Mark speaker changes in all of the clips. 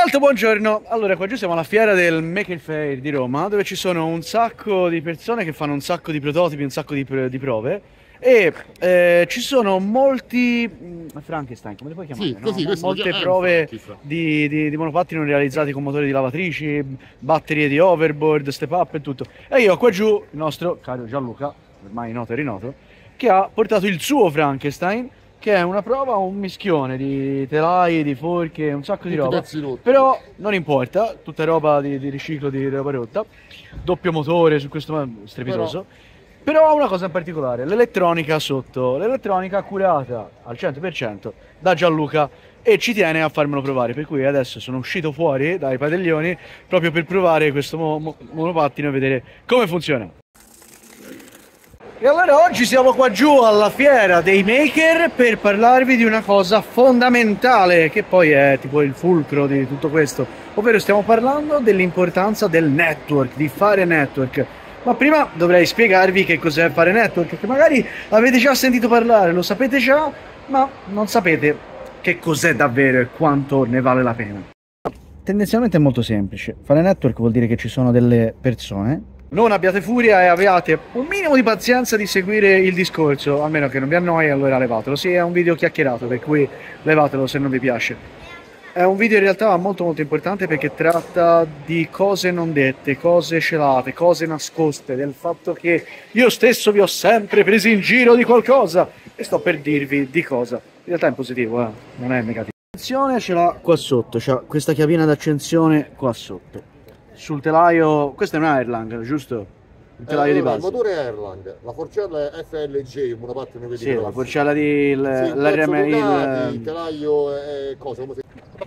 Speaker 1: Alto, buongiorno. Allora, qua giù siamo alla fiera del Maker Faire di Roma, dove ci sono un sacco di persone che fanno un sacco di prototipi, un sacco di prove e ci sono molti Frankenstein, come li puoi chiamare?
Speaker 2: Sì, così,
Speaker 1: No?
Speaker 2: questo lo
Speaker 1: Molte
Speaker 2: chiama-
Speaker 1: prove
Speaker 2: Frankenstein.
Speaker 1: di monopattini realizzati con motori di lavatrici, batterie di overboard, step up e tutto. E io ho qua giù il nostro caro Gianluca, ormai noto e rinoto, che ha portato il suo Frankenstein, che è una prova, un mischione di telai, di forche, un sacco di
Speaker 2: Tutti
Speaker 1: roba.
Speaker 2: pezzi rotti.
Speaker 1: Però non importa, tutta roba di riciclo, di roba rotta, doppio motore su questo, strepitoso. Però ha una cosa in particolare, l'elettronica sotto, l'elettronica curata al 100% da Gianluca e ci tiene a farmelo provare, per cui adesso sono uscito fuori dai padiglioni proprio per provare questo monopattino e vedere come funziona. E allora oggi siamo qua giù alla fiera dei maker per parlarvi di una cosa fondamentale che poi è tipo il fulcro di tutto questo, ovvero stiamo parlando dell'importanza del network, di fare network. Ma prima dovrei spiegarvi che cos'è fare network, che magari avete già sentito parlare, lo sapete già, ma non sapete che cos'è davvero e quanto ne vale la pena. Tendenzialmente è molto semplice, fare network vuol dire che ci sono delle persone. Non abbiate furia e abbiate un minimo di pazienza di seguire il discorso, a meno che non vi annoi, allora levatelo. Sì, è un video chiacchierato, per cui levatelo se non vi piace. È un video in realtà molto importante perché tratta di cose non dette, cose celate, cose nascoste, del fatto che io stesso vi ho sempre presi in giro di qualcosa e sto per dirvi di cosa. In realtà è positivo, non è negativo. L'accensione ce l'ha qua sotto, c'ha questa chiavina d'accensione qua sotto. Sul telaio, questo è un Erlang, giusto? Il telaio di base.
Speaker 2: Il motore è Erlang, la forcella è FLG, un monopattino
Speaker 1: Sì, la forcella di
Speaker 2: l'RM, il telaio è cosa? Come si...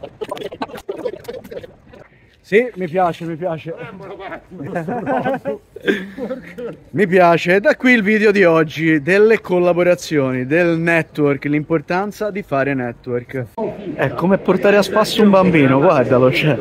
Speaker 1: Sì, mi piace. Mi piace. Da qui il video di oggi, delle collaborazioni, del network, l'importanza di fare network. È come portare a spasso un bambino, guardalo, cioè.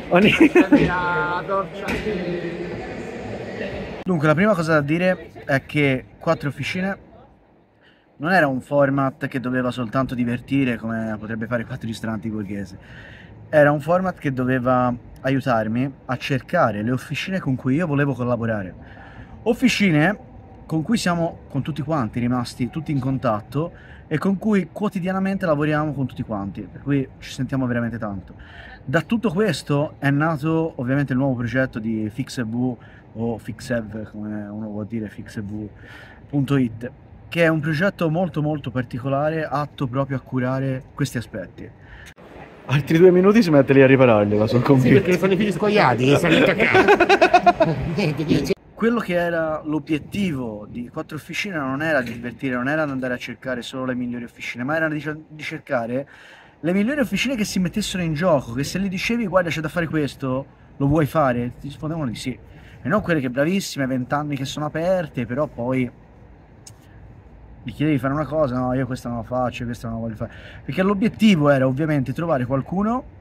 Speaker 1: Dunque, la prima cosa da dire è che 4 officine non era un format che doveva soltanto divertire come potrebbe fare 4 ristoranti borghesi. Era un format che doveva aiutarmi a cercare le officine con cui io volevo collaborare. Officine con cui siamo con tutti quanti rimasti tutti in contatto e con cui quotidianamente lavoriamo con tutti quanti, per cui ci sentiamo veramente tanto. Da tutto questo è nato ovviamente il nuovo progetto di Fixev o Fixev, come uno vuol dire, fixev.it, che è un progetto molto particolare, atto proprio a curare questi aspetti. Altri 2 minuti si mette lì a ripararli, ma sono convinto.
Speaker 2: Sì, perché sono i figli scoiati, che stanno attaccati.
Speaker 1: Quello che era l'obiettivo di 4 officine non era di divertire, non era di andare a cercare solo le migliori officine, ma era di cercare le migliori officine che si mettessero in gioco, che se gli dicevi guarda c'è da fare questo, lo vuoi fare? Ti rispondevano di sì. E non quelle che bravissime, 20 anni che sono aperte, però poi gli chiedevi di fare una cosa, no, io questa non la faccio, questa non la voglio fare. Perché l'obiettivo era ovviamente trovare qualcuno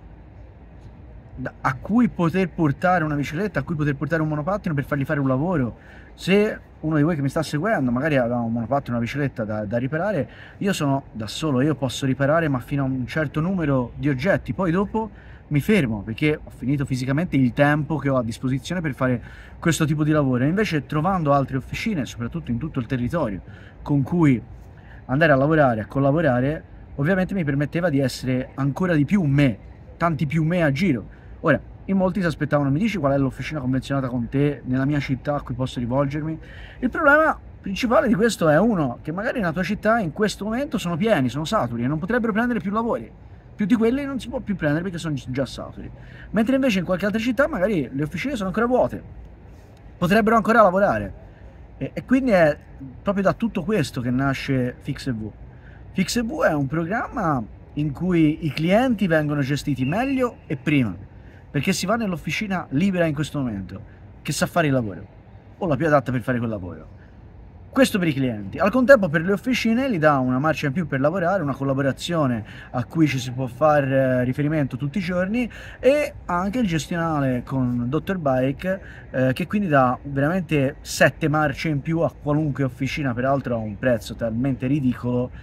Speaker 1: a cui poter portare una bicicletta, a cui poter portare un monopattino per fargli fare un lavoro. Se uno di voi che mi sta seguendo magari aveva un monopattino, una bicicletta da riparare, io sono da solo, io posso riparare ma fino a un certo numero di oggetti, poi dopo mi fermo perché ho finito fisicamente il tempo che ho a disposizione per fare questo tipo di lavoro. E invece trovando altre officine, soprattutto in tutto il territorio, con cui andare a lavorare, a collaborare, ovviamente mi permetteva di essere ancora di più me, tanti più me a giro. Ora, in molti si aspettavano, mi dici qual è l'officina convenzionata con te nella mia città a cui posso rivolgermi? Il problema principale di questo è uno, che magari nella tua città in questo momento sono pieni, sono saturi e non potrebbero prendere più lavori. Più di quelli non si può più prendere perché sono già saturi. Mentre invece in qualche altra città magari le officine sono ancora vuote, potrebbero ancora lavorare. E quindi è proprio da tutto questo che nasce Fixev. Fixev è un programma in cui i clienti vengono gestiti meglio e prima, perché si va nell'officina libera in questo momento, che sa fare il lavoro, o la più adatta per fare quel lavoro. Questo per i clienti. Al contempo per le officine gli dà una marcia in più per lavorare, una collaborazione a cui ci si può fare riferimento tutti i giorni e anche il gestionale con Dr. Bike che quindi dà veramente 7 marce in più a qualunque officina, peraltro a un prezzo talmente ridicolo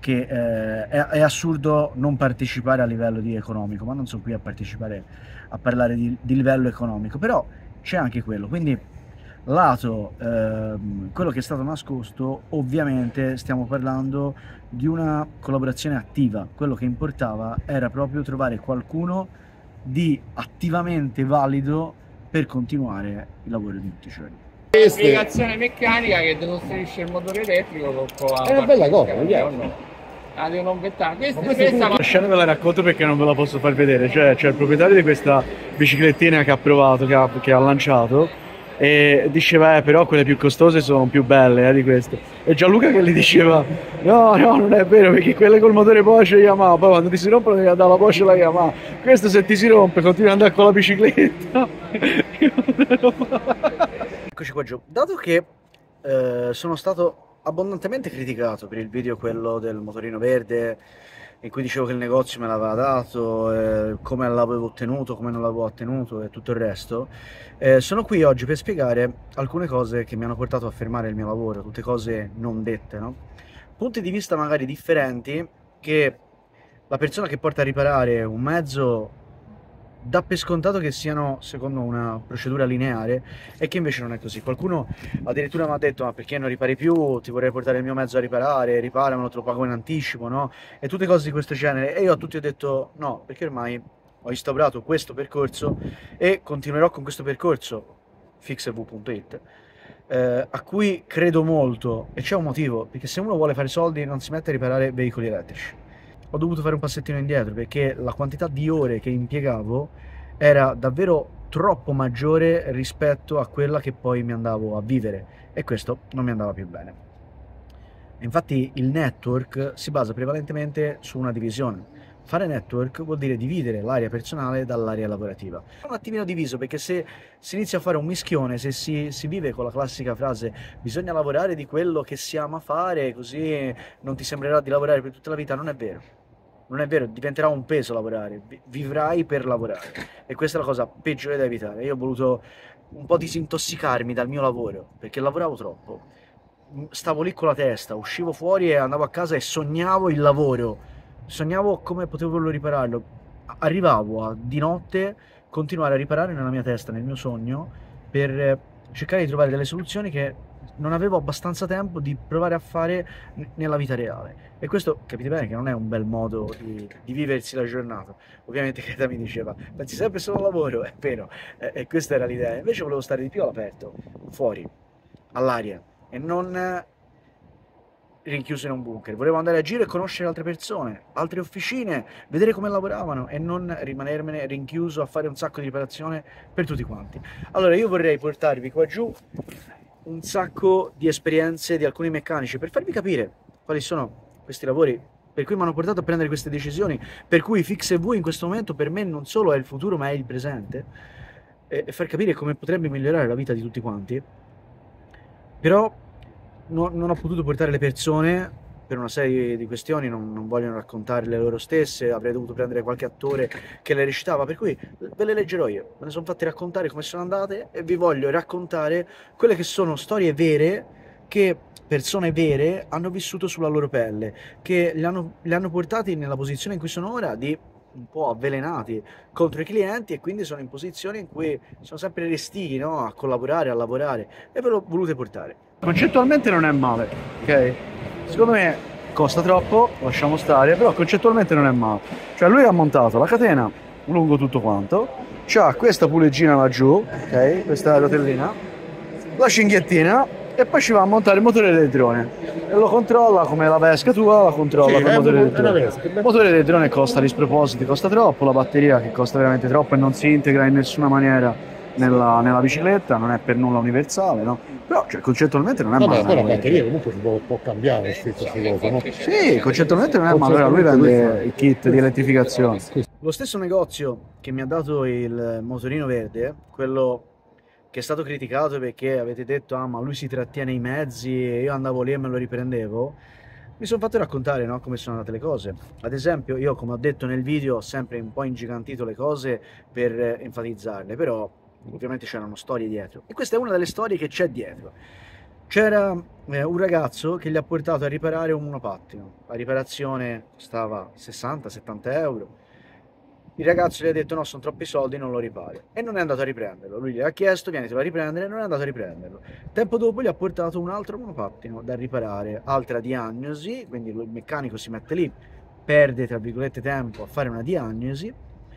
Speaker 1: che è assurdo non partecipare a livello di economico, ma non sono qui a partecipare a parlare di livello economico, però c'è anche quello, quindi lato quello che è stato nascosto, ovviamente stiamo parlando di una collaborazione attiva, quello che importava era proprio trovare qualcuno di attivamente valido per continuare il lavoro di tutti i giorni.
Speaker 3: Spiegazione meccanica che decostruisce il motore elettrico con
Speaker 2: È una bella cosa,
Speaker 3: la devo non bettare.
Speaker 1: La scena ve la racconto perché non ve la posso far vedere, cioè c'è il proprietario di questa biciclettina che ha provato, che ha lanciato, e diceva però quelle più costose sono più belle di queste, e Gianluca che gli diceva no non è vero, perché quelle col motore Porsche Yamaha, poi quando ti si rompono devi andare alla Porsche e la Yamaha, questo se ti si rompe continui ad andare con la bicicletta. Eccoci qua giù, dato che sono stato abbondantemente criticato per il video, quello del motorino verde, in cui dicevo che il negozio me l'aveva dato, come l'avevo ottenuto, come non l'avevo ottenuto e tutto il resto, sono qui oggi per spiegare alcune cose che mi hanno portato a fermare il mio lavoro, tutte cose non dette, no? Punti di vista magari differenti che la persona che porta a riparare un mezzo dà per scontato che siano secondo una procedura lineare, e che invece non è così. Qualcuno addirittura mi ha detto: ma perché non ripari più? Ti vorrei portare il mio mezzo a riparare, riparamelo, te lo pago in anticipo, no? E tutte cose di questo genere. E io a tutti ho detto no, perché ormai ho instaurato questo percorso e continuerò con questo percorso, fixev.it, a cui credo molto, e c'è un motivo, perché se uno vuole fare soldi non si mette a riparare veicoli elettrici. Ho dovuto fare un passettino indietro perché la quantità di ore che impiegavo era davvero troppo maggiore rispetto a quella che poi mi andavo a vivere, e questo non mi andava più bene. Infatti il network si basa prevalentemente su una divisione. Fare network vuol dire dividere l'area personale dall'area lavorativa. È un attimino diviso, perché se si inizia a fare un mischione, se si vive con la classica frase bisogna lavorare di quello che si ama fare, così non ti sembrerà di lavorare per tutta la vita, non è vero. Non è vero, diventerà un peso lavorare, vivrai per lavorare, e questa è la cosa peggiore da evitare. Io ho voluto un po' disintossicarmi dal mio lavoro, perché lavoravo troppo. Stavo lì con la testa, uscivo fuori e andavo a casa e sognavo il lavoro, sognavo come potevo ripararlo. Arrivavo di notte continuare a riparare nella mia testa, nel mio sogno, per cercare di trovare delle soluzioni che non avevo abbastanza tempo di provare a fare nella vita reale. E questo, capite bene, che non è un bel modo di viversi la giornata. Ovviamente Greta mi diceva: pensi sempre solo al lavoro, è vero, e questa era l'idea. Invece volevo stare di più all'aperto, fuori, all'aria, e non rinchiuso in un bunker. Volevo andare a giro e conoscere altre persone, altre officine, vedere come lavoravano, e non rimanermene rinchiuso a fare un sacco di riparazione per tutti quanti. Allora io vorrei portarvi qua giù un sacco di esperienze di alcuni meccanici per farvi capire quali sono questi lavori per cui mi hanno portato a prendere queste decisioni, per cui fixev in questo momento per me non solo è il futuro ma è il presente, e far capire come potrebbe migliorare la vita di tutti quanti. Però non ho potuto portare le persone per una serie di questioni, non vogliono raccontare le loro stesse, avrei dovuto prendere qualche attore che le recitava, per cui ve le leggerò io. Me ne sono fatti raccontare come sono andate, e vi voglio raccontare quelle che sono storie vere che persone vere hanno vissuto sulla loro pelle, che li hanno portati nella posizione in cui sono ora, di un po' avvelenati contro i clienti, e quindi sono in posizioni in cui sono sempre restii, no? A collaborare, a lavorare, e ve l'ho volute portare. Concettualmente non è male, ok? Secondo me costa troppo, lasciamo stare, però concettualmente non è male. Cioè lui ha montato la catena lungo tutto quanto, c'ha questa puleggina laggiù, ok? Questa rotellina, la cinghiettina, e poi ci va a montare il motore del drone e lo controlla come la Vesca tua, la controlla con il motore del drone. Il motore del drone costa di spropositi, costa troppo, la batteria che costa veramente troppo e non si integra in nessuna maniera nella bicicletta, non è per nulla universale, no? Però cioè, concettualmente non è male.
Speaker 2: Vabbè, la batteria comunque può cambiare questa cosa, no?
Speaker 1: Sì, concettualmente non è male. Allora, lui vende il kit di elettrificazione. Lo stesso negozio che mi ha dato il motorino verde, quello che è stato criticato perché avete detto ah ma lui si trattiene i mezzi e io andavo lì e me lo riprendevo, mi sono fatto raccontare, no, come sono andate le cose. Ad esempio io, come ho detto nel video, ho sempre un po' ingigantito le cose per enfatizzarle, però ovviamente c'erano storie dietro, e questa è una delle storie che c'è dietro. C'era un ragazzo che gli ha portato a riparare un monopattino. La riparazione costava 60-70 euro. Il ragazzo gli ha detto no, sono troppi soldi, non lo ripari. E non è andato a riprenderlo. Lui gli ha chiesto, vienitelo a riprendere, non è andato a riprenderlo. Tempo dopo gli ha portato un altro monopattino da riparare, altra diagnosi, quindi il meccanico si mette lì, perde tra virgolette tempo a fare una diagnosi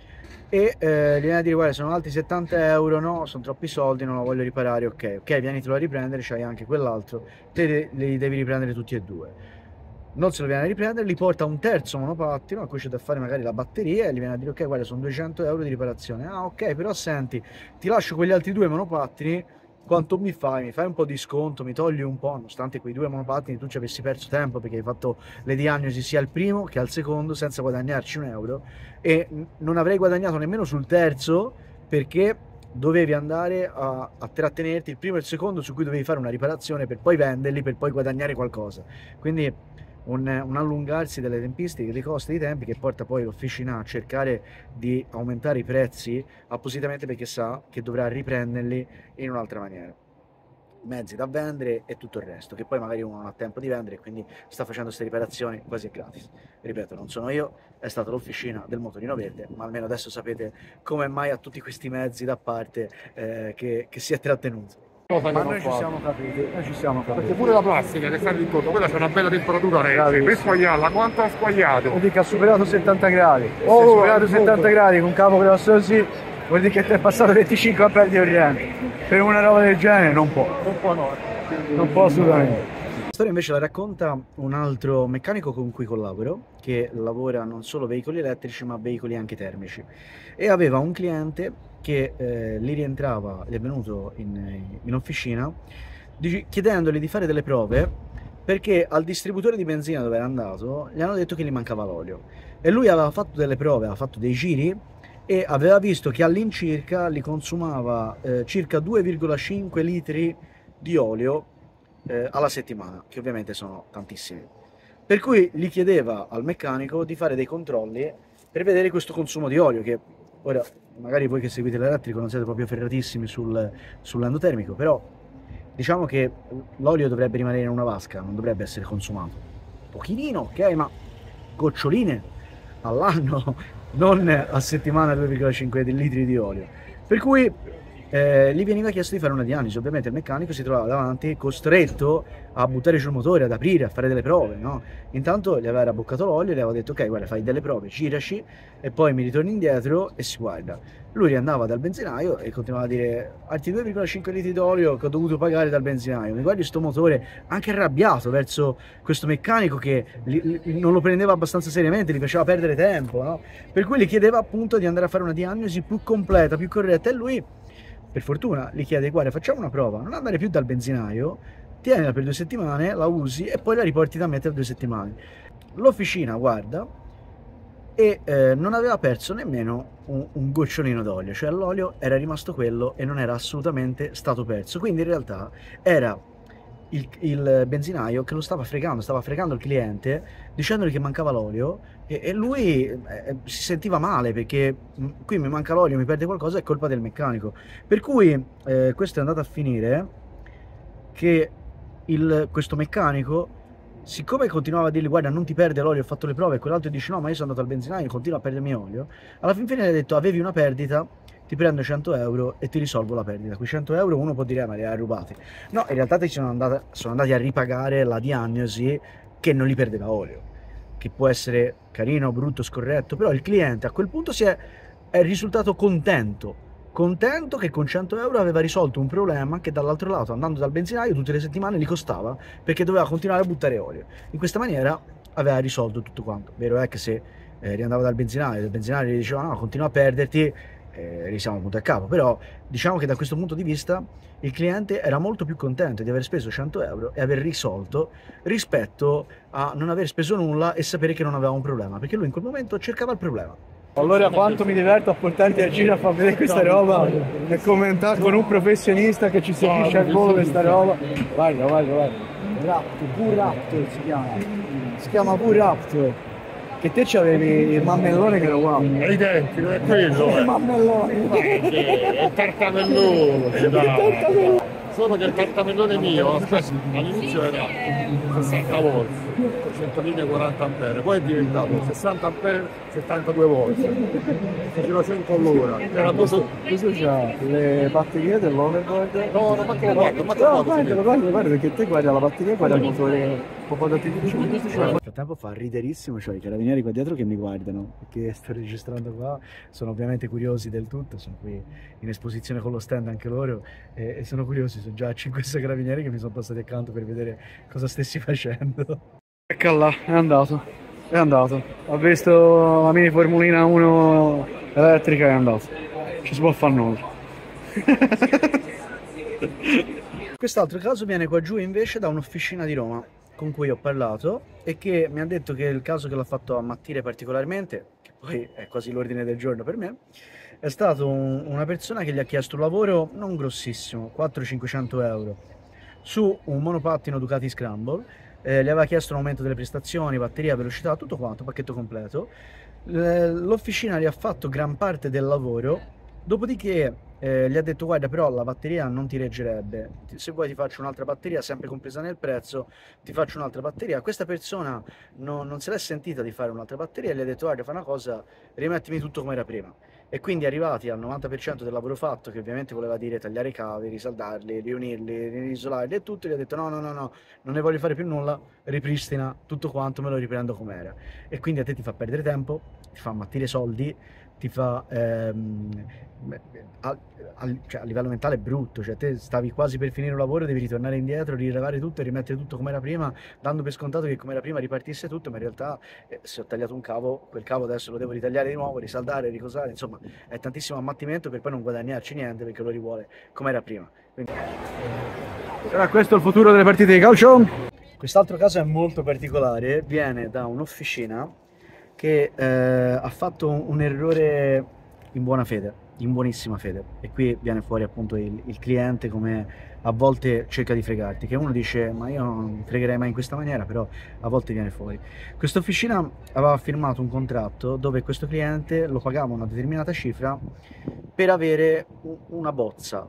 Speaker 1: e gli viene a dire guarda sono altri 70 euro, no, sono troppi soldi, non lo voglio riparare, ok, vienitelo a riprendere, c'hai anche quell'altro, te li devi riprendere tutti e due. Non se lo viene a riprendere, li porta a un terzo monopattino a cui c'è da fare magari la batteria e gli viene a dire ok guarda sono 200 euro di riparazione, ah ok però senti ti lascio quegli altri due monopattini, quanto mi fai? Mi fai un po' di sconto, mi togli un po', nonostante quei due monopattini tu ci avessi perso tempo perché hai fatto le diagnosi sia al primo che al secondo senza guadagnarci un euro e non avrei guadagnato nemmeno sul terzo perché dovevi andare a trattenerti il primo e il secondo su cui dovevi fare una riparazione per poi venderli, per poi guadagnare qualcosa. Quindi un allungarsi delle tempistiche, dei costi, dei tempi che porta poi l'officina a cercare di aumentare i prezzi appositamente perché sa che dovrà riprenderli in un'altra maniera. Mezzi da vendere e tutto il resto, che poi magari uno non ha tempo di vendere e quindi sta facendo queste riparazioni quasi gratis. Ripeto, non sono io, è stata l'officina del motorino verde, ma almeno adesso sapete come mai ha tutti questi mezzi da parte che si è trattenuto. Ma noi ci siamo capiti,
Speaker 2: Perché pure la plastica che sta lì intorno, quella c'è una bella temperatura regge. Per squagliarla, quanto ha squagliato?
Speaker 1: Vuol dire che ha superato 70 gradi. Se
Speaker 2: Oh,
Speaker 1: hai superato 70 gradi con un capo grosso così, vuol dire che ti è passato 25 ampere di corrente. Per una roba del genere non può. Non può assolutamente. La storia invece la racconta un altro meccanico con cui collaboro, che lavora non solo veicoli elettrici ma veicoli anche termici. E aveva un cliente che gli rientrava, gli è venuto in officina chiedendogli di fare delle prove perché al distributore di benzina dove era andato gli hanno detto che gli mancava l'olio e lui aveva fatto delle prove, aveva fatto dei giri e aveva visto che all'incirca li consumava circa 2,5 litri di olio alla settimana, che ovviamente sono tantissimi. Per cui gli chiedeva al meccanico di fare dei controlli per vedere questo consumo di olio, che ora magari voi che seguite l'elettrico non siete proprio ferratissimi sull'endotermico, però diciamo che l'olio dovrebbe rimanere in una vasca, non dovrebbe essere consumato. Pochino, ok, ma goccioline all'anno, non a settimana 2,5 litri di olio. Per cui gli veniva chiesto di fare una diagnosi, ovviamente il meccanico si trovava davanti costretto a buttare giù il motore, ad aprire, a fare delle prove, no? Intanto gli aveva raboccato l'olio e gli aveva detto ok guarda fai delle prove, giraci e poi mi ritorni indietro e si guarda. Lui riandava dal benzinaio e continuava a dire altri 2,5 litri d'olio che ho dovuto pagare dal benzinaio, mi guardi sto motore, anche arrabbiato verso questo meccanico che non lo prendeva abbastanza seriamente, gli faceva perdere tempo, no? Per cui gli chiedeva appunto di andare a fare una diagnosi più completa, più corretta e lui per fortuna gli chiede guarda facciamo una prova, non andare più dal benzinaio, tienila per 2 settimane, la usi e poi la riporti da me tra 2 settimane. L'officina guarda e non aveva perso nemmeno un gocciolino d'olio, cioè l'olio era rimasto quello e non era assolutamente stato perso, quindi in realtà era il benzinaio che lo stava fregando il cliente dicendogli che mancava l'olio e lui si sentiva male perché qui mi manca l'olio, mi perde qualcosa, è colpa del meccanico. Per cui questo è andato a finire che questo meccanico, siccome continuava a dirgli guarda non ti perde l'olio, ho fatto le prove, e quell'altro dice no ma io sono andato al benzinaio, continua a perdermi olio, alla fin fine gli ha detto avevi una perdita, ti prendo 100 euro e ti risolvo la perdita. Quei 100 euro uno può dire ma li hai rubati. No, in realtà ti sono andati a ripagare la diagnosi che non gli perdeva olio, che può essere carino, brutto, scorretto, però il cliente a quel punto è risultato contento che con 100 euro aveva risolto un problema che dall'altro lato andando dal benzinaio tutte le settimane gli costava perché doveva continuare a buttare olio. In questa maniera aveva risolto tutto quanto. Vero è che se riandava dal benzinaio e il benzinaio gli diceva no continua a perderti, risiamo punto a capo, però diciamo che da questo punto di vista il cliente era molto più contento di aver speso 100 euro e aver risolto rispetto a non aver speso nulla e sapere che non aveva un problema, perché lui in quel momento cercava il problema. Allora quanto mi diverto a portarti a giro a far vedere questa roba e commentare con un professionista che ci seguisce al volo questa roba. Guarda. Raptor si chiama Raptor. Che te c'avevi il mammellone che era uguale.
Speaker 2: È identico, è quello.
Speaker 1: Il mammellone.
Speaker 2: È tartamellone, dai. Solo che il cartamellone mio all'inizio era 60 volt, 100 linee 40 ampere, poi è diventato 60 ampere 72 volt, faceva 100 all'ora. Era
Speaker 1: Questo c'ha le batterie dell'overboard.
Speaker 2: No, non manco lo guardo, ma
Speaker 1: No, guarda, perché te guardi la batteria e guarda il motore potente di 15 minuti. Nel frattempo fa riderissimo, cioè i carabinieri qua dietro che mi guardano, perché sto registrando qua, sono ovviamente curiosi del tutto, sono qui in esposizione con lo stand anche loro e sono curiosi, sono già 5-6 carabinieri che mi sono passati accanto per vedere cosa stessi facendo. Ecco là, è andato, ha visto la mini Formulina 1 elettrica e è andato, ci si può fare nulla. Quest'altro caso viene qua giù invece da un'officina di Roma con cui ho parlato e che mi ha detto che il caso che l'ha fatto ammattire particolarmente, che poi è quasi l'ordine del giorno per me, è stato una persona che gli ha chiesto un lavoro non grossissimo, 400-500 euro, su un monopattino Ducati Scramble, gli aveva chiesto un aumento delle prestazioni, batteria, velocità, tutto quanto, pacchetto completo. L'officina gli ha fatto gran parte del lavoro, dopodiché gli ha detto guarda però la batteria non ti reggerebbe, se vuoi ti faccio un'altra batteria, sempre compresa nel prezzo, ti faccio un'altra batteria. Questa persona non se l'è sentita di fare un'altra batteria e gli ha detto guarda fai una cosa, rimettimi tutto come era prima. E quindi arrivati al 90% del lavoro fatto, che ovviamente voleva dire tagliare i cavi, risaldarli, riunirli, riisolarli e tutto, gli ha detto no, non ne voglio fare più nulla, ripristina tutto quanto, me lo riprendo com'era. E quindi a te ti fa perdere tempo, ti fa ammattire soldi, ti fa cioè, a livello mentale è brutto, cioè te stavi quasi per finire un lavoro, devi ritornare indietro, rilevare tutto e rimettere tutto come era prima, dando per scontato che come era prima ripartisse tutto, ma in realtà se ho tagliato un cavo, quel cavo adesso lo devo ritagliare di nuovo, risaldare, ricosare, insomma è tantissimo ammattimento per poi non guadagnarci niente perché lo rivuole come era prima. Quindi... sarà questo il futuro delle partite di calcio? Quest'altro caso è molto particolare, viene da un'officina che ha fatto un errore in buona fede, in buonissima fede, e qui viene fuori appunto il cliente come a volte cerca di fregarti, che uno dice ma io non fregherei mai in questa maniera, però a volte viene fuori. Questa officina aveva firmato un contratto dove questo cliente lo pagava una determinata cifra per avere una bozza,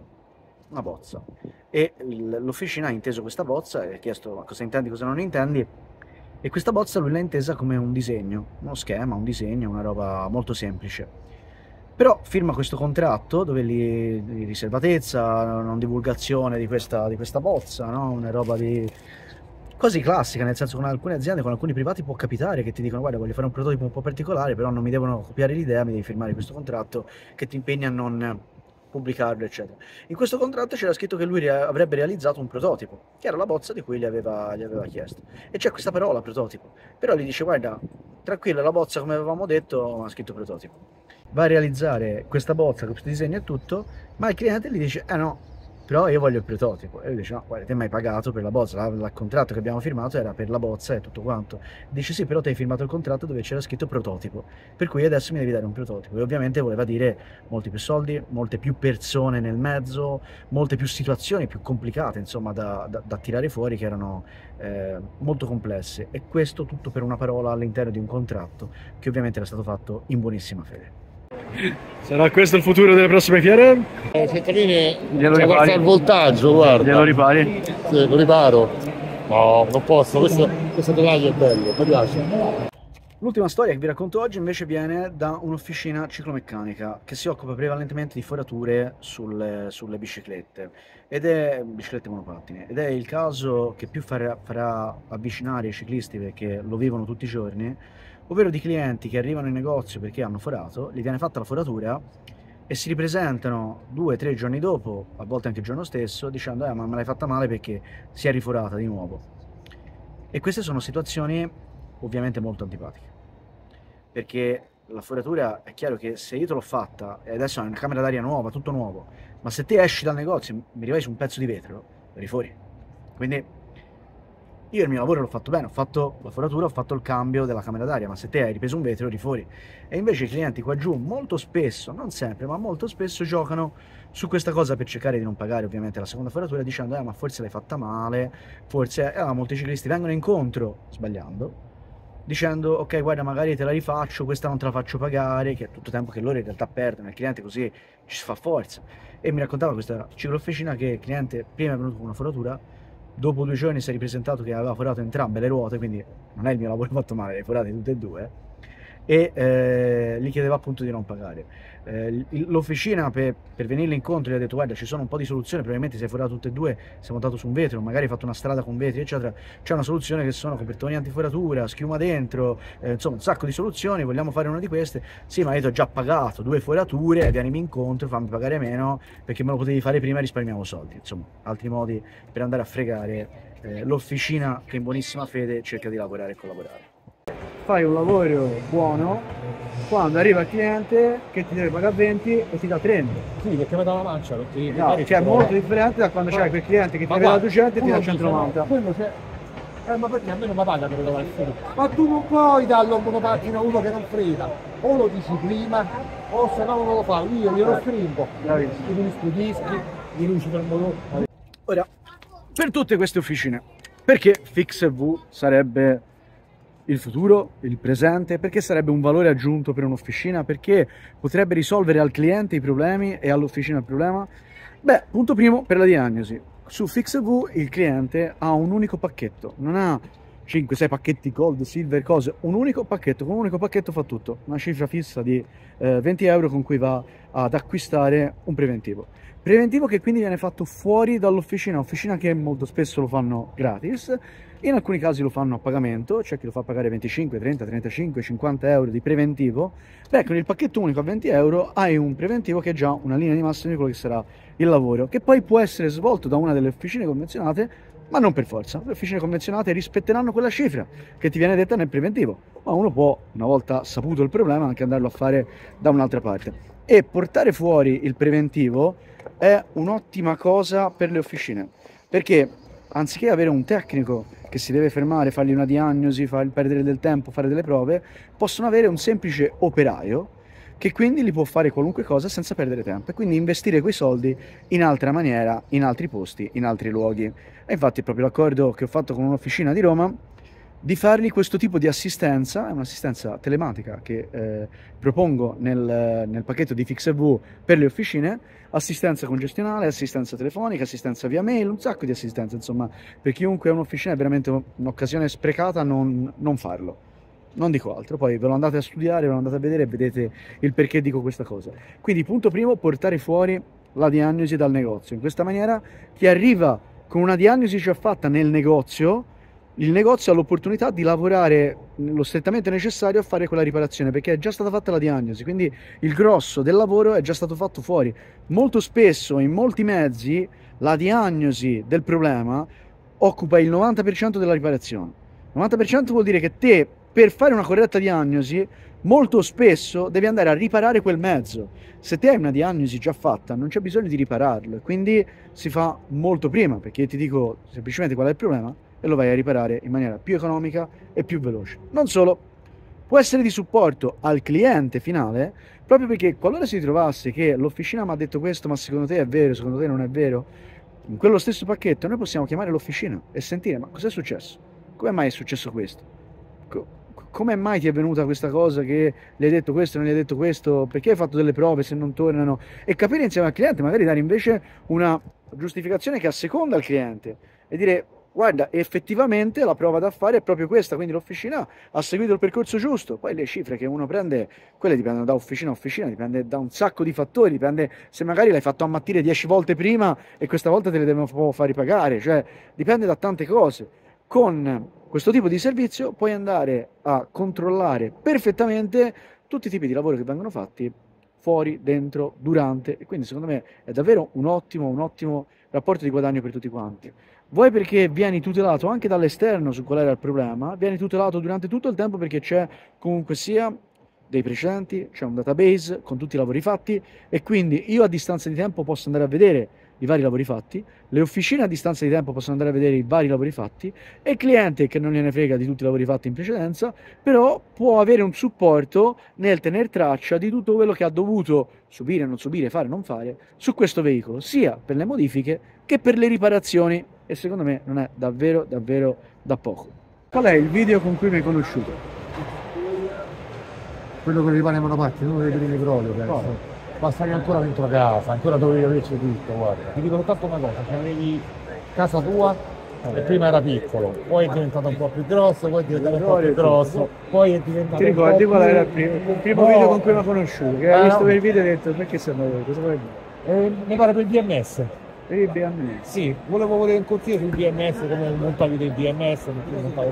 Speaker 1: e l'officina ha inteso questa bozza e ha chiesto ma cosa intendi, cosa non intendi. E questa bozza lui l'ha intesa come un disegno, uno schema, un disegno, una roba molto semplice. Però firma questo contratto dove di riservatezza, non divulgazione di questa bozza, no? Una roba di quasi classica, nel senso che con alcune aziende, con alcuni privati può capitare che ti dicono guarda voglio fare un prototipo un po' particolare, però non mi devono copiare l'idea, mi devi firmare questo contratto che ti impegna a non pubblicarlo, eccetera. In questo contratto c'era scritto che lui avrebbe realizzato un prototipo, che era la bozza di cui gli aveva chiesto. E c'è questa parola, prototipo. Però gli dice, guarda, tranquillo, la bozza come avevamo detto, ha scritto prototipo. Va a realizzare questa bozza, questo disegno e tutto, ma il cliente gli dice, no, però io voglio il prototipo. E lui dice, no, guarda, te mi hai pagato per la bozza, il contratto che abbiamo firmato era per la bozza e tutto quanto. Dice, sì, però te hai firmato il contratto dove c'era scritto prototipo, per cui adesso mi devi dare un prototipo. E ovviamente voleva dire molti più soldi, molte più persone nel mezzo, molte più situazioni più complicate, insomma, da tirare fuori, che erano molto complesse. E questo tutto per una parola all'interno di un contratto, che ovviamente era stato fatto in buonissima fede. Sarà questo il futuro delle prossime fiere?
Speaker 2: Centraline,
Speaker 1: Glielo
Speaker 2: c'è
Speaker 1: ripari?
Speaker 2: il voltaggio, guarda.
Speaker 1: Glielo ripari?
Speaker 2: Sì, lo riparo. No, non posso, questo dettaglio è bello, mi piace.
Speaker 1: L'ultima storia che vi racconto oggi invece viene da un'officina ciclomeccanica che si occupa prevalentemente di forature sulle biciclette, biciclette monopattine, ed è il caso che più farà avvicinare i ciclisti perché lo vivono tutti i giorni, ovvero di clienti che arrivano in negozio perché hanno forato, gli viene fatta la foratura e si ripresentano 2-3 giorni dopo, a volte anche il giorno stesso, dicendo ma me l'hai fatta male perché si è riforata di nuovo. E queste sono situazioni ovviamente molto antipatiche, perché la foratura è chiaro che se io te l'ho fatta e adesso hai una camera d'aria nuova, tutto nuovo, ma se te esci dal negozio e mi rivai su un pezzo di vetro, eri fuori. Quindi io il mio lavoro l'ho fatto bene, ho fatto la foratura, ho fatto il cambio della camera d'aria, ma se te hai ripreso un vetro eri fuori. E invece i clienti qua giù molto spesso, non sempre, ma molto spesso giocano su questa cosa per cercare di non pagare ovviamente la seconda foratura, dicendo ma forse l'hai fatta male, forse... molti ciclisti vengono incontro, sbagliando, dicendo ok guarda magari te la rifaccio, questa non te la faccio pagare, che è tutto tempo che loro in realtà perdono, il cliente così ci si fa forza. E mi raccontava questa ciclofficina che il cliente prima è venuto con una foratura, dopo 2 giorni si è ripresentato che aveva forato entrambe le ruote, quindi non è il mio lavoro fatto male, le forate tutte e due, e gli chiedeva appunto di non pagare. L'officina per venirle incontro gli ha detto guarda ci sono un po' di soluzioni, probabilmente si è forato tutte e due, si è montato su un vetro, magari hai fatto una strada con vetri eccetera, c'è una soluzione che sono copertoni antiforatura, schiuma dentro, insomma un sacco di soluzioni, vogliamo fare una di queste? Sì, ma io ho già pagato 2 forature, vienimi incontro, fammi pagare meno perché me lo potevi fare prima e risparmiamo soldi, insomma altri modi per andare a fregare l'officina che in buonissima fede cerca di lavorare e collaborare. Fai un lavoro buono quando arriva il cliente che ti deve pagare 20 e ti dà 30.
Speaker 2: Sì, perché mi dà la mancia, perché
Speaker 1: No, cioè è molto differente da quando c'è quel cliente che ti deve da 200 e ti dà 190.
Speaker 2: Quello c'è. Ma perché a me non mi paga per dare il figlio? Ma tu non puoi darlo a monopattino a uno che non frega. O lo dici prima, o se no non lo fa. Io glielo stringo. Gli finisco i dischi, gli luci per motore.
Speaker 1: Ora, per tutte queste officine, perché Fix&V sarebbe il futuro, il presente, perché sarebbe un valore aggiunto per un'officina, perché potrebbe risolvere al cliente i problemi e all'officina il problema? Beh, punto primo, per la diagnosi. Su Fix&V il cliente ha un unico pacchetto, non ha 5-6 pacchetti gold, silver, cose, un unico pacchetto, con un unico pacchetto fa tutto, una cifra fissa di 20 euro con cui va ad acquistare un preventivo. Preventivo che quindi viene fatto fuori dall'officina, officina che molto spesso lo fanno gratis, in alcuni casi lo fanno a pagamento, c'è chi lo fa pagare 25, 30, 35, 50 euro di preventivo. Beh, con il pacchetto unico a 20 euro hai un preventivo che è già una linea di massima di quello che sarà il lavoro, che poi può essere svolto da una delle officine convenzionate, ma non per forza. Le officine convenzionate rispetteranno quella cifra che ti viene detta nel preventivo, ma uno può, una volta saputo il problema, anche andarlo a fare da un'altra parte. E portare fuori il preventivo è un'ottima cosa per le officine, perché anziché avere un tecnico che si deve fermare, fargli una diagnosi, far perdere del tempo, fare delle prove, possono avere un semplice operaio che quindi li può fare qualunque cosa senza perdere tempo e quindi investire quei soldi in altra maniera, in altri posti, in altri luoghi. E infatti è proprio l'accordo che ho fatto con un'officina di Roma di fargli questo tipo di assistenza, è un'assistenza telematica che propongo nel pacchetto di Fix&V per le officine, assistenza congestionale, assistenza telefonica, assistenza via mail, un sacco di assistenza, insomma per chiunque ha un'officina è veramente un'occasione sprecata non farlo. Non dico altro, poi ve lo andate a studiare, ve lo andate a vedere e vedete il perché dico questa cosa. Quindi punto primo, portare fuori la diagnosi dal negozio. In questa maniera chi arriva con una diagnosi già fatta nel negozio, il negozio ha l'opportunità di lavorare lo strettamente necessario a fare quella riparazione perché è già stata fatta la diagnosi, quindi il grosso del lavoro è già stato fatto fuori. Molto spesso in molti mezzi la diagnosi del problema occupa il 90% della riparazione. 90% vuol dire che te per fare una corretta diagnosi molto spesso devi andare a riparare quel mezzo. Se te hai una diagnosi già fatta non c'è bisogno di ripararlo e quindi si fa molto prima perché io ti dico semplicemente qual è il problema e lo vai a riparare in maniera più economica e più veloce. Non solo, può essere di supporto al cliente finale proprio perché qualora si trovasse che l'officina mi ha detto questo ma secondo te è vero, secondo te non è vero, in quello stesso pacchetto noi possiamo chiamare l'officina e sentire ma cos'è successo? Come mai è successo questo? Come mai ti è venuta questa cosa che gli hai detto questo e non gli hai detto questo? Perché hai fatto delle prove se non tornano? E capire insieme al cliente, magari dare invece una giustificazione che asseconda il cliente e dire guarda, effettivamente la prova da fare è proprio questa, quindi l'officina ha seguito il percorso giusto. Poi le cifre che uno prende, quelle dipendono da officina a officina, dipende da un sacco di fattori, dipende se magari l'hai fatto ammattire 10 volte prima e questa volta te le devono far ripagare, cioè dipende da tante cose. Con questo tipo di servizio puoi andare a controllare perfettamente tutti i tipi di lavoro che vengono fatti fuori, dentro, durante e quindi secondo me è davvero un ottimo rapporto di guadagno per tutti quanti. Vuoi perché vieni tutelato anche dall'esterno su qual era il problema, vieni tutelato durante tutto il tempo perché c'è comunque sia dei precedenti, c'è un database con tutti i lavori fatti e quindi io a distanza di tempo posso andare a vedere i vari lavori fatti, le officine a distanza di tempo possono andare a vedere i vari lavori fatti e il cliente che non gliene frega di tutti i lavori fatti in precedenza, però può avere un supporto nel tener traccia di tutto quello che ha dovuto subire, non subire, fare, non fare su questo veicolo, sia per le modifiche che per le riparazioni e secondo me non è davvero da poco. Qual è il video con cui mi hai conosciuto?
Speaker 2: quello che rimane monopattino, uno dei primi proprio, penso. Ma stai ancora dentro casa, ancora dovevi averci tutto, guarda. Ti dico soltanto una cosa, c'avevi casa tua e prima era piccolo, poi è diventato un po' più grosso, poi è diventato un po' più grosso, poi è diventato
Speaker 1: Ti ricordi
Speaker 2: un po'
Speaker 1: qual era
Speaker 2: più...
Speaker 1: il primo video con cui mi ha conosciuto? Che hai visto per il video e hai detto perché sei andato? Cosa vuoi dire?
Speaker 2: Mi pare per il BMS.
Speaker 1: Per il BMS.
Speaker 2: Sì, volevo vedere un consiglio sul BMS, come montavi del BMS, perché montavo il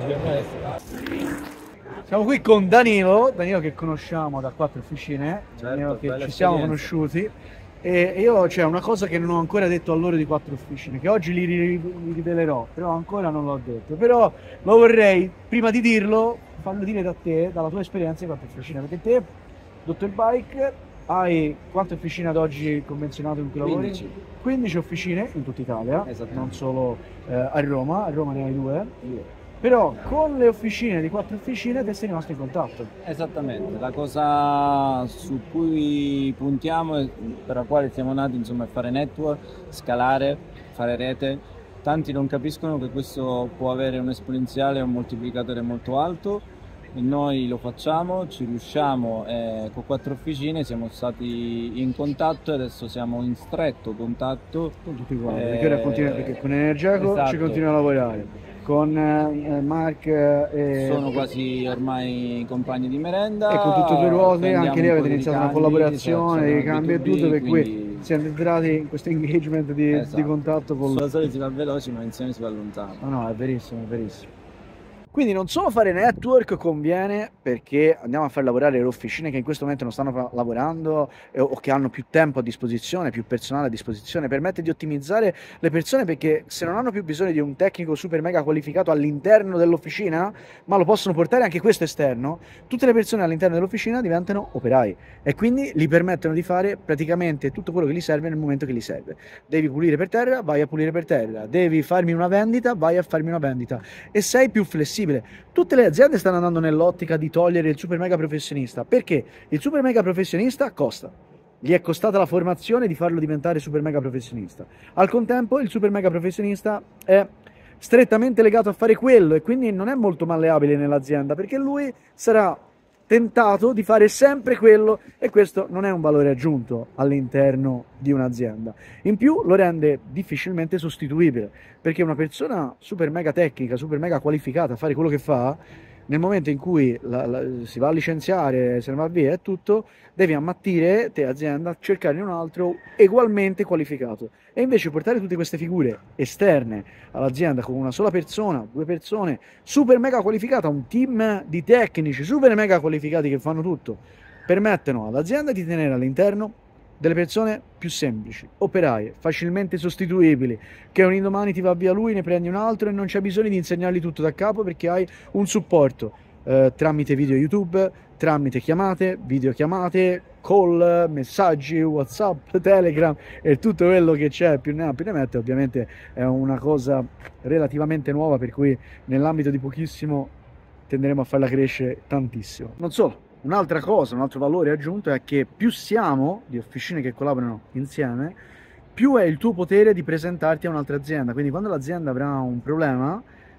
Speaker 2: BMS.
Speaker 1: Siamo qui con Danilo che conosciamo da 4 officine, Danilo che ci siamo conosciuti e io c'è una cosa che non ho ancora detto a loro di 4 officine, che oggi li rivelerò, però ancora non l'ho detto, però lo vorrei, prima di dirlo, farlo dire da te, dalla tua esperienza di 4 officine, perché te, Dottor Bike, hai quante officine ad oggi convenzionato in cui lavori? 15 officine in tutta Italia, non solo a Roma ne hai 2. Però con le officine di 4 officine te sei rimasto in contatto.
Speaker 4: Esattamente, la cosa su cui puntiamo e per la quale siamo nati insomma, è fare network, scalare, fare rete. Tanti non capiscono che questo può avere un esponenziale e un moltiplicatore molto alto. E noi lo facciamo, ci riusciamo con 4 officine, siamo stati in contatto e adesso siamo in stretto contatto.
Speaker 1: Con tutti quanti, perché con Energiaco
Speaker 4: esatto.
Speaker 1: Ci continua a lavorare. Con Mark
Speaker 4: sono quasi ormai compagni di merenda
Speaker 1: e con tutte e due ruote anche lì avete iniziato una collaborazione, di cambio e tutto, per cui siete entrati in questo engagement di contatto con
Speaker 4: da soli si va veloci ma insieme si va lontano.
Speaker 1: No, è verissimo, è verissimo. Quindi non solo fare network conviene perché andiamo a far lavorare le officine che in questo momento non stanno lavorando o che hanno più tempo a disposizione, più personale a disposizione, permette di ottimizzare le persone perché se non hanno più bisogno di un tecnico super mega qualificato all'interno dell'officina, ma lo possono portare anche questo esterno, tutte le persone all'interno dell'officina diventano operai e quindi gli permettono di fare praticamente tutto quello che gli serve nel momento che gli serve. Devi pulire per terra, vai a pulire per terra, devi farmi una vendita, vai a farmi una vendita e sei più flessibile. Tutte le aziende stanno andando nell'ottica di togliere il super mega professionista perché il super mega professionista costa. Gli è costata la formazione di farlo diventare super mega professionista. Al contempo il super mega professionista è strettamente legato a fare quello e quindi non è molto malleabile nell'azienda perché lui sarà tentato di fare sempre quello e questo non è un valore aggiunto all'interno di un'azienda. In più lo rende difficilmente sostituibile perché una persona super mega tecnica, super mega qualificata a fare quello che fa, nel momento in cui si va a licenziare, se ne va via e tutto, devi ammattire te azienda, cercare un altro ugualmente qualificato e invece portare tutte queste figure esterne all'azienda con una sola persona, 2 persone super mega qualificata, un team di tecnici super mega qualificati che fanno tutto, permettono all'azienda di tenere all'interno delle persone più semplici, operaie, facilmente sostituibili, che un indomani ti va via lui, ne prendi un altro e non c'è bisogno di insegnargli tutto da capo perché hai un supporto tramite video YouTube, tramite chiamate, videochiamate, call, messaggi, WhatsApp, Telegram e tutto quello che c'è, più ne ha più ne mette. Ovviamente è una cosa relativamente nuova per cui nell'ambito di pochissimo tenderemo a farla crescere tantissimo. Non solo. Un'altra cosa, un altro valore aggiunto è che più siamo di officine che collaborano insieme, più è il tuo potere di presentarti a un'altra azienda. Quindi quando l'azienda avrà un problema,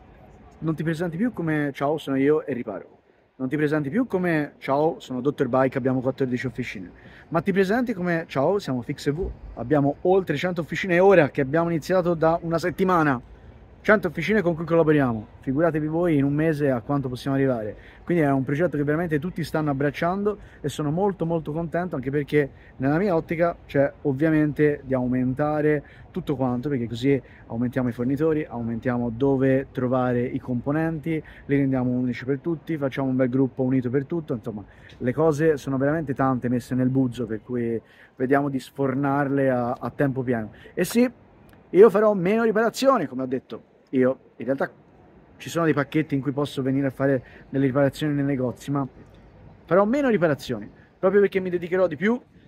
Speaker 1: non ti presenti più come ciao, sono io e riparo. Non ti presenti più come ciao, sono Dottor Bike, abbiamo 14 officine. Ma ti presenti come ciao, siamo FixEV, abbiamo oltre 100 officine ora che abbiamo iniziato da una settimana. 100 officine con cui collaboriamo, figuratevi voi in un mese a quanto possiamo arrivare. Quindi è un progetto che veramente tutti stanno abbracciando e sono molto contento anche perché nella mia ottica c'è ovviamente di aumentare tutto quanto perché così aumentiamo i fornitori, aumentiamo dove trovare i componenti, li rendiamo unici per tutti, facciamo un bel gruppo unito per tutto, insomma le cose sono veramente tante messe nel buzzo per cui vediamo di sfornarle a tempo pieno. E sì, io farò meno riparazioni come ho detto. Io in realtà ci sono dei pacchetti in cui posso venire a fare delle riparazioni nei negozi, ma farò meno riparazioni proprio perché mi dedicherò di più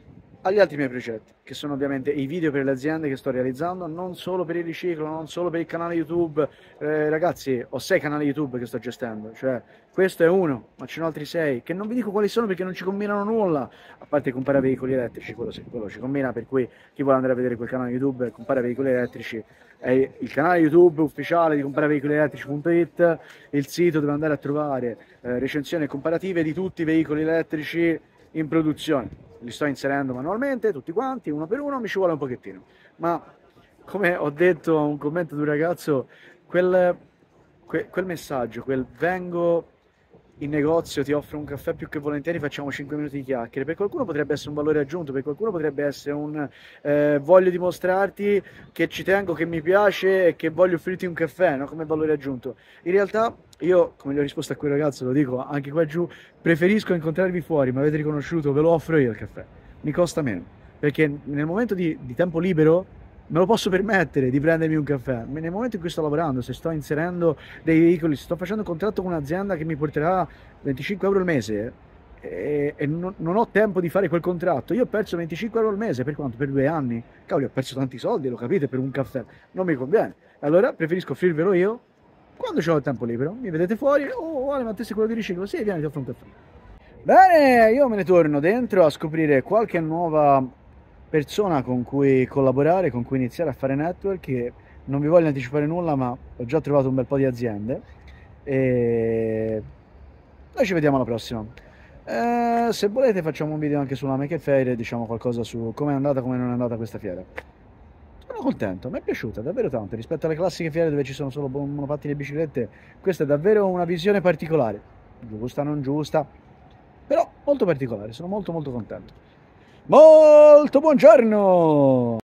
Speaker 1: agli altri miei progetti, che sono ovviamente i video per le aziende che sto realizzando, non solo per il riciclo, non solo per il canale YouTube. Ragazzi, ho 6 canali YouTube che sto gestendo, cioè questo è uno, ma ce ne sono altri 6 che non vi dico quali sono perché non ci combinano nulla, a parte comprare veicoli elettrici, quello sì, quello ci combina, per cui chi vuole andare a vedere quel canale YouTube, comprare veicoli elettrici, è il canale YouTube ufficiale di comprareveicoli-elettrici.it, il sito dove andare a trovare recensioni comparative di tutti i veicoli elettrici in produzione. Li sto inserendo manualmente, tutti quanti, uno per uno, mi ci vuole un pochettino. Ma come ho detto a un commento di un ragazzo, quel messaggio, quel vengo in negozio, ti offro un caffè più che volentieri, facciamo 5 minuti di chiacchiere, per qualcuno potrebbe essere un valore aggiunto, per qualcuno potrebbe essere un voglio dimostrarti che ci tengo, che mi piace e che voglio offrirti un caffè, no? Come valore aggiunto. In realtà io, come gli ho risposto a quel ragazzo, lo dico anche qua giù, preferisco incontrarvi fuori, mi avete riconosciuto, ve lo offro io il caffè, mi costa meno, perché nel momento di tempo libero me lo posso permettere di prendermi un caffè. Nel momento in cui sto lavorando, se sto inserendo dei veicoli, se sto facendo un contratto con un'azienda che mi porterà 25 euro al mese e non ho tempo di fare quel contratto, io ho perso 25 euro al mese, per quanto? Per 2 anni? Cavoli, ho perso tanti soldi, lo capite, per un caffè, non mi conviene. Allora preferisco offrirvelo io quando ho il tempo libero, mi vedete fuori, oh Ale, ma te sei quello di riciclo? Sì, vieni, ti offro un caffè. Bene, io me ne torno dentro a scoprire qualche nuova persona con cui collaborare, con cui iniziare a fare network, che non vi voglio anticipare nulla, ma ho già trovato un bel po' di aziende e noi ci vediamo alla prossima. Se volete facciamo un video anche sulla Maker Faire, diciamo qualcosa su come è andata, come non è andata questa fiera. Sono contento, mi è piaciuta davvero tanto rispetto alle classiche fiere dove ci sono solo monopattini e biciclette. Questa è davvero una visione particolare, giusta, non giusta, però molto particolare, sono molto contento. Molto buongiorno!